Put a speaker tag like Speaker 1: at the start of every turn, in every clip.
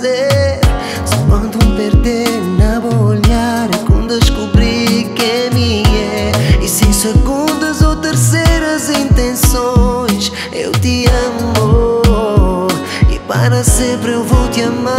Speaker 1: ser. Só quando perder na olhar é quando descobri que me é. E sem segundas ou terceiras intenções eu te amo, e para sempre eu vou te amar.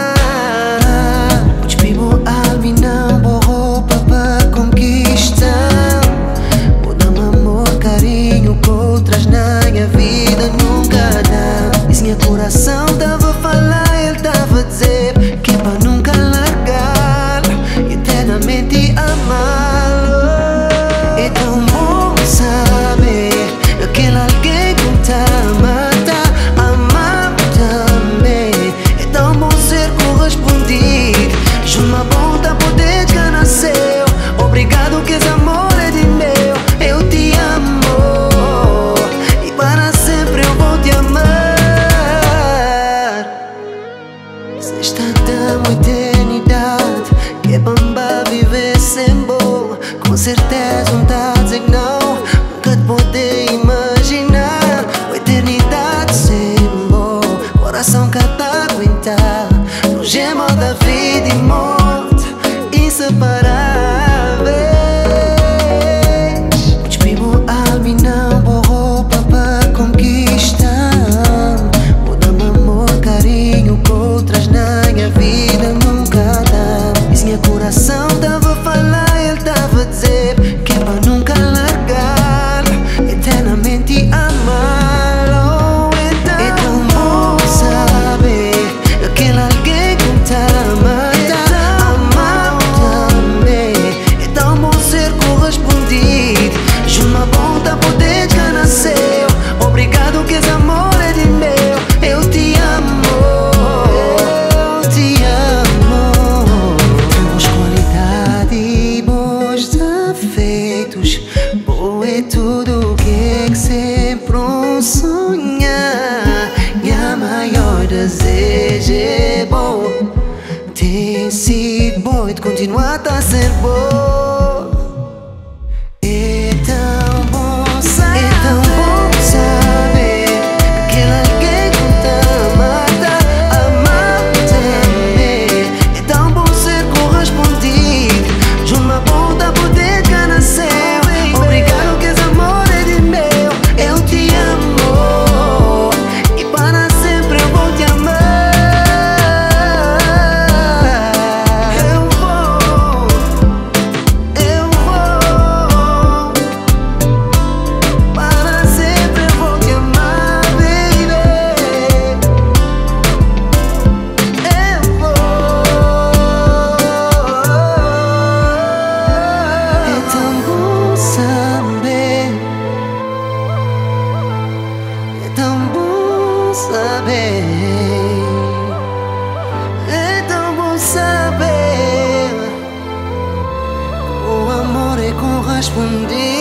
Speaker 1: Desprimo alma e não vou roupa para conquistar. Vou dar amor, carinho que outras na minha vida nunca dá. E se meu coração tava a falar, ele tava a dizer que é para nunca largar, eternamente amá-lo. É tão bom saber aquele alguém que te ama, tá amando também. É tão bom ser correspondido, de uma volta poder que nasceu. Obrigado que esse amor é de meu. Eu te amo, e para sempre eu vou te amar. Se está tão eternidade que é bamba viver sem boa, com certeza não tá a dizer que não. Nunca te poder imaginar uma eternidade sem boa. Coração que tá a aguentar no gemo da vida e morte inseparáveis. Desprimo alma e não vou roupa para conquistar. Vou dar amor, carinho que outras na minha vida nunca dá. E se meu coração tava a falar, ele tava a dizer que é para nunca largar, eternamente amá-lo. É tão bom saber aquele alguém que te ama, tá amado também. É tão bom ser correspondido, de uma volta poder que nasceu. Obrigado que esse amor é de meu. Eu te amo, eu te amo. Temos qualidade e bons defeitos. Boa é tudo o que sempre um sonhar. Minha maior desejo é bom. Tem sido bom e de continuar a ser bom. É tão bom saber aquele alguém que te ama, tá amado também. É tão bom ser correspondido, de uma volta poder que nasceu. Obrigado que esse amor é de meu. Eu te amo, e para sempre eu vou te amar. Eu vou, para sempre eu vou te amar, baby. Eu vou. É tão bom saber, é tão bom saber, é tão bom saber o amor é correspondido.